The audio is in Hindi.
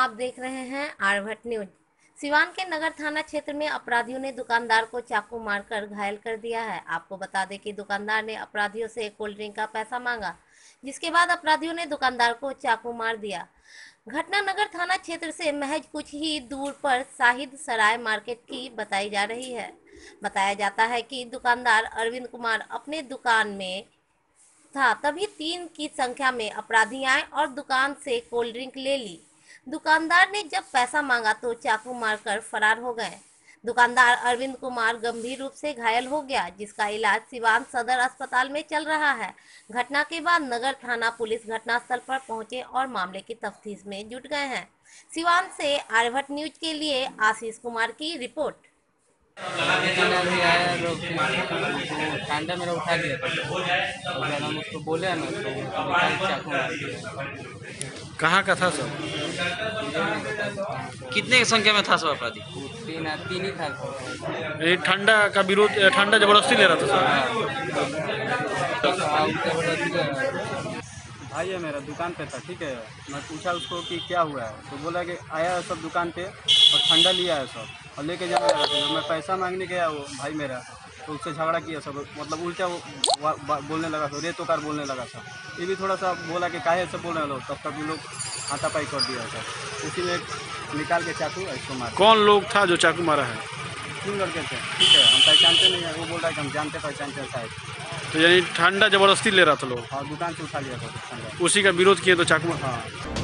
आप देख रहे हैं आर्यभट्ट न्यूज। सिवान के नगर थाना क्षेत्र में अपराधियों ने दुकानदार को चाकू मारकर घायल कर दिया है। आपको बता दें कि दुकानदार ने अपराधियों से कोल्ड ड्रिंक का पैसा मांगा, जिसके बाद अपराधियों ने दुकानदार को चाकू मार दिया। घटना नगर थाना क्षेत्र से महज कुछ ही दूर पर शाहिद सराय मार्केट की बताई जा रही है। बताया जाता है कि दुकानदार अरविंद कुमार अपने दुकान में था, तभी 3 की संख्या में अपराधी आए और दुकान से कोल्ड ड्रिंक ले ली। दुकानदार ने जब पैसा मांगा तो चाकू मारकर फरार हो गए। दुकानदार अरविंद कुमार गंभीर रूप से घायल हो गया, जिसका इलाज सिवान सदर अस्पताल में चल रहा है। घटना के बाद नगर थाना पुलिस घटनास्थल पर पहुंचे और मामले की तफ्तीश में जुट गए हैं। सिवान से आर्यभट्ट न्यूज के लिए आशीष कुमार की रिपोर्ट। लेकिन अभी आया जो ठंडा मेरा उठा लिया था और जब हम उसको बोले ना तो निकाल के चाकू मार दिया। कहाँ का था सब? मुझे नहीं पता। कितने की संख्या में था सब अपराधी? तीन ही था सब। ये ठंडा का विरोध, ठंडा जबरदस्ती ले रहा था सर। भाई है मेरा दुकान पे था, ठीक है। मैं पूछा उसको कि क्या हुआ है, तो बोला कि आया है सब दुकान पे और ठंडा लिया है सब और लेके जाने लगा। तो मैं पैसा मांगने गया वो भाई मेरा, तो उससे झगड़ा किया सब, मतलब उल्टा वो बोलने लगा सब, रे तो कार बोलने लगा सब। ये भी थोड़ा सा बोला कि काहे सब बोलने लगा, तब तक लोग हाथापाई कर दिया सब। उसी में निकाल के चाकू इसको मारा। कौन लोग था जो चाकू मारा है? 3 लड़के थे, ठीक है। हम पहचानते नहीं है, वो बोल रहा है कि हम जानते पहचानते हैं शायद। तो यानी ठंडा जबरदस्ती ले रहा था लोग? हाँ, दुकान से उठा लिया था ठंडा। उसी का विरोध किए तो चाकू? हाँ।